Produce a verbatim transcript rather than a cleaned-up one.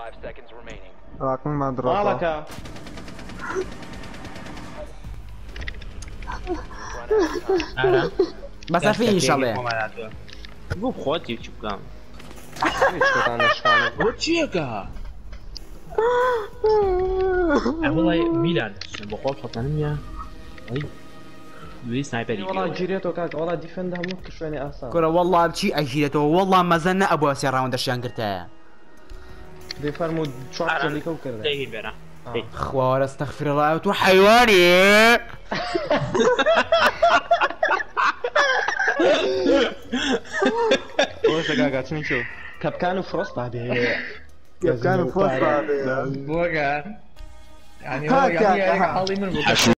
Five seconds remaining. راكم ما درا مالك آره بس في ان شاء الله بو خودی چوب کم هیچ دانشخانه بو چیه که والله میلان بو خود خطانم یا ای دوی سنایپری والله جيريتو كاك والله ديفند هم شوية اسان كره والله بشي اجيلته والله ما زلنا ابو اسير راوند الشان قرتها ديفرمو شو عم تسوي كذا تيجي برا خوار استغفر الله تو حيواني وش كاك شنو شو كابكان وفروست بعد كابكان وفروست بعد بوغا يعني هو يعني حالي من